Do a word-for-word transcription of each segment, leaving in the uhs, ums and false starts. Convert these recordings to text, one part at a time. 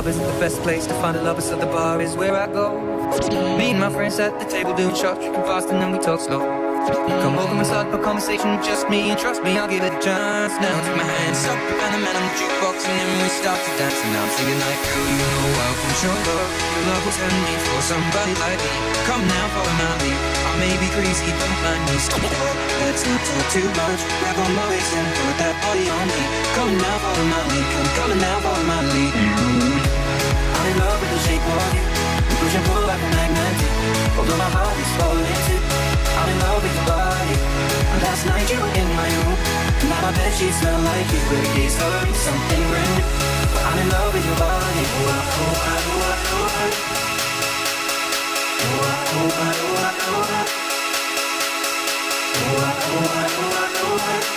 isn't the best place to find a lover, so the bar is where I go. Me and my friends at the table doing shots, drinking fast and then we talk slow. Come over and start a conversation with just me, and trust me, I'll give it a chance. Now take my hands up and the man on the jukebox, and then we start to dance. And I'm singing like, girl, you know I can show love. Your love was handmade for somebody like me. Come now, follow my lead. I may be crazy, don't mind me. Let's not talk too much. Grab on my waist and put that body on me. Come now, follow my lead. Come, come now, follow my lead. I'm in love with the shape of you. We push and pull like a magnet. Although my heart is falling too. I'm in love with your body. And last night you were in my room. Now my bed sheets smell like you. Every day's hurting something brand new. But I'm in love with your body. Oh, I, oh, I, oh, I, oh, I. Oh, I, oh, I, oh, I, oh, I. Oh, I, oh, I, oh, I, oh, I.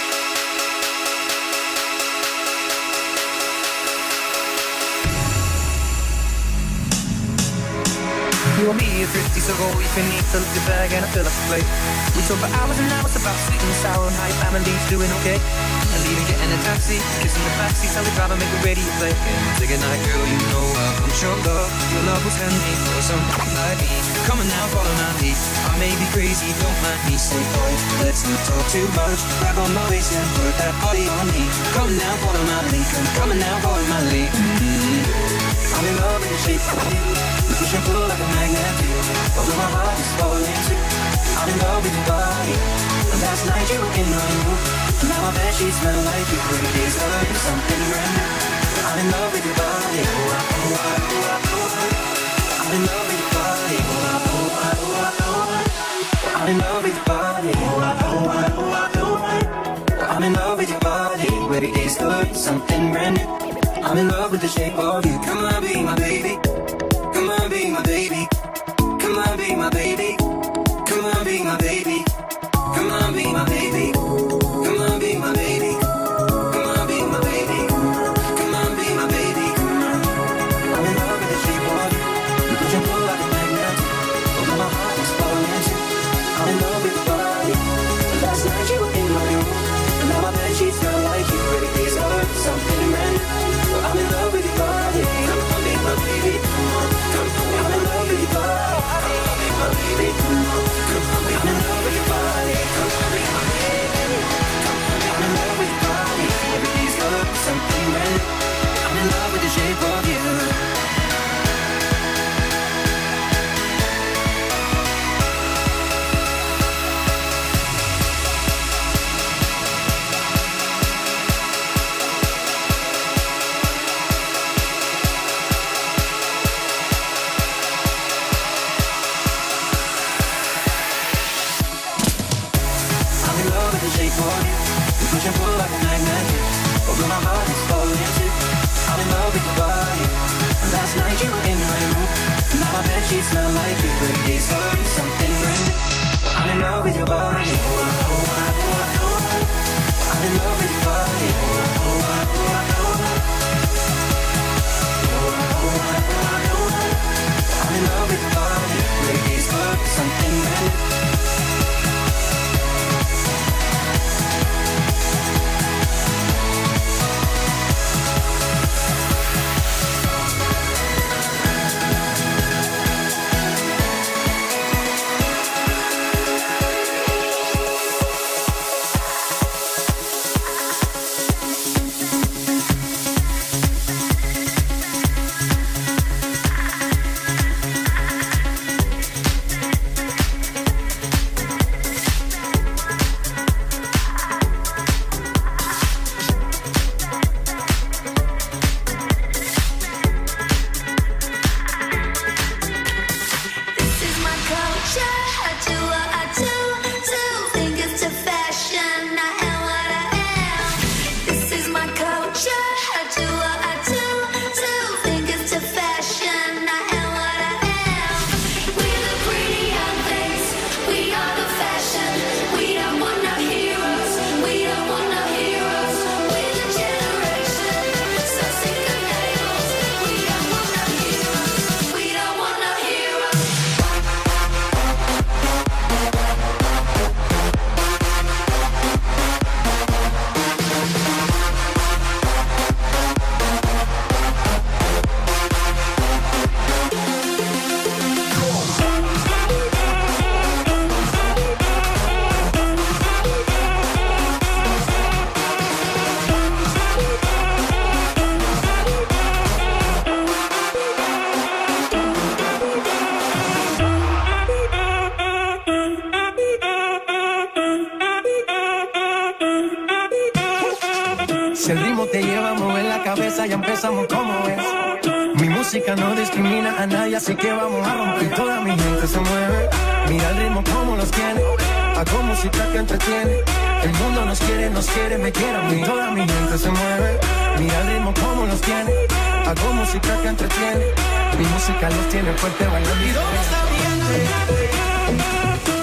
You and me are thrifty, so go all you can eat. Fill up your bag and I fill up the plate. We talk for hours and hours about sweet and sour and how your family's doing okay. And leaving, getting a taxi, kissing the backseat, tell the driver make the radio play. And say goodnight, girl, you know I've come sure love. Your love was handmade for somebody like me. Come on now, follow my lead. I may be crazy, don't mind me. Say boy, let's not talk too much. Grab on my waist and put that body on me. Come now, follow my lead. Come, come on now, follow my lead. Mm-hmm. I'm in love with the shape of you. We push and pull like a magnet do. Although my heart is falling too. I'm in love with your body. And last night you were in my room. And now my bed sheets smell like you. Every day's hurting something brand new. I'm in love with your body. Oh, I, oh, I, oh, I, oh, I. I'm in love with your body. Oh, I, oh, I, oh, I, oh, I. I'm in love with your body. Oh, I, oh, I, oh, I, oh, I. I'm in love with your body. Every day's hurting something brand new. I'm in love with the shape of you. Come on, be my baby. Come on, be my baby. Come on, be my baby. Come on, be my baby. Come on, be my baby. Come on, be my baby. Come on, be my baby. Come on, be my baby. I'm in love with the shape of you. You push and pull like a magnet. Although my heart is falling too. I'm in love with your body. Last night you were in my room. And now my bed sheets smell like you. Every day's hurt, something brand new. I'm in love with your body. Come on, be my baby. Come on, come on. I'm in love with your body. Come on, be my baby. Come on, come on. I'm in love with your body. Come on, be my baby. Come on, I'm in love with your body. Every day's good, something brand new. I'm in love with the shape of you. Push and pull like a magnet. Although my heart is falling too. I'm in love with your body. And last night you were in my room. Now my bed sheets smell like you. Every day's hurting something brand new. I'm in love with your body. Oh, I, oh, I, oh, I, oh, I. I'm in love with your body. Oh, I, oh, I, oh, I, oh, I. Oh, I, oh, I, oh, I, oh, I. I'm in love with your body. Every day's hurting something brand new. Si el ritmo te lleva a mover la cabeza, ya empezamos como es. Mi música no discrimina a nadie, así que vamos a romper. Toda mi gente se mueve, mira el ritmo como los tiene. Hago música que entretiene. El mundo nos quiere, nos quiere, me quiere a mí. Toda mi gente se mueve, mira el ritmo como los tiene. Hago música que entretiene. Mi música los tiene fuerte bailando. ¿Y dónde está mi gente?